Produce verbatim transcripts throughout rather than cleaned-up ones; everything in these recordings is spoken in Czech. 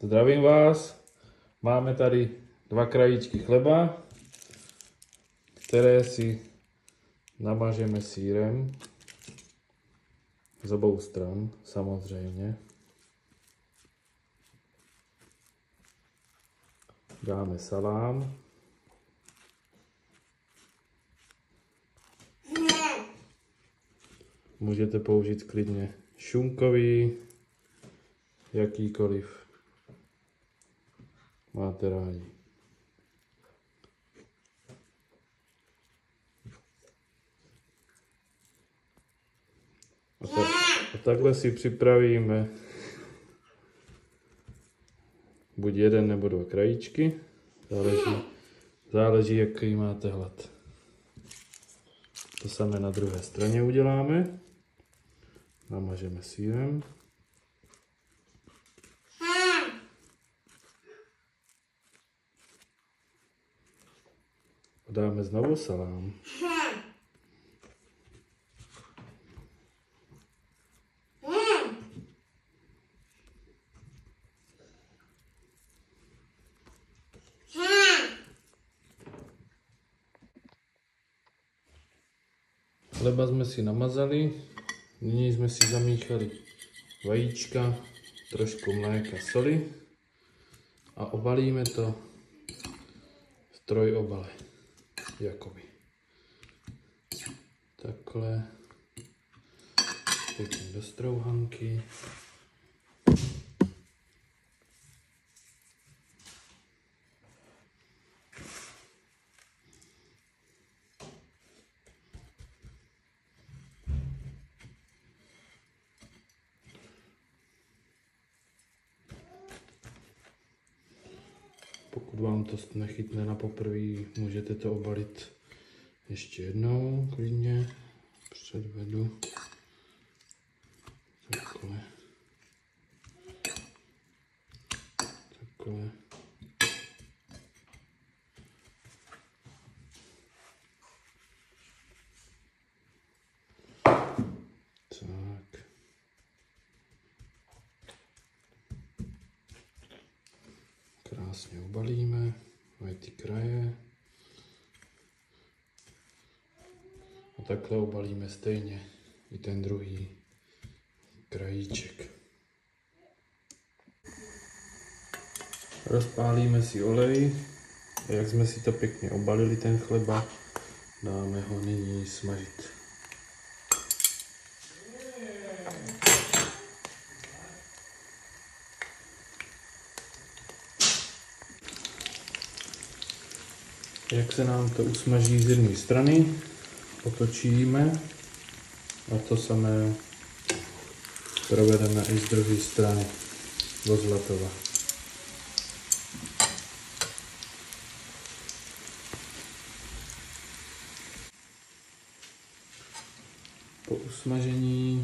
Zdravím vás. Máme tady dva krajíčky chleba, které si namažeme sýrem z obou stran, samozřejmě. Dáme salám. Můžete použít klidně šunkový, jakýkoliv máte rádi. A, tak, a takhle si připravíme buď jeden nebo dva krajíčky, záleží, záleží jaký máte hlad. To samé na druhé straně uděláme. Namažeme sýrem. A dáme znovu salám. Chleba jsme si namazali, nyní jsme si zamíchali vajíčka, trošku mléka, soli a obalíme to v trojobale, jakoby. Takhle, pěkně do strouhanky. Pokud vám to nechytne na poprvé, můžete to obalit ještě jednou, klidně. Předvedu. Takhle. Takhle. Tak. Krásně obalíme, mají ty kraje. A takhle obalíme stejně i ten druhý krajíček. Rozpálíme si olej a jak jsme si to pěkně obalili, ten chleba, dáme ho nyní smažit. Jak se nám to usmaží z jedné strany, otočíme a to samé provedeme i z druhé strany do zlatova. Po usmažení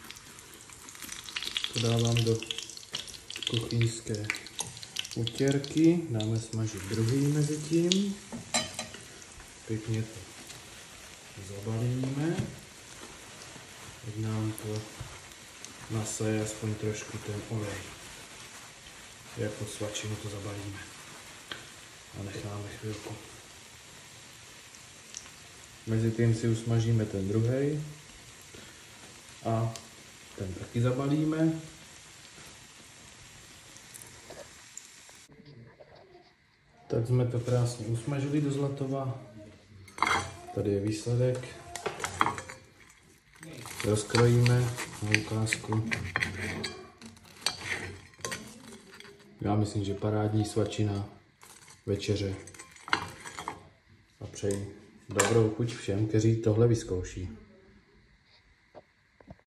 to dávám do kuchyňské utěrky, dáme smažit druhý mezi tím. Pěkně to zabalíme, ať nám to nasaje aspoň trošku ten olej. Jako svačinu to zabalíme a necháme chvilku. Mezitím si usmažíme ten druhý a ten taky zabalíme. Tak jsme to krásně usmažili do zlatova. Tady je výsledek. Rozkrojíme na ukázku. Já myslím, že parádní svačina večeře. A přeji dobrou chuť všem, kteří tohle vyzkouší.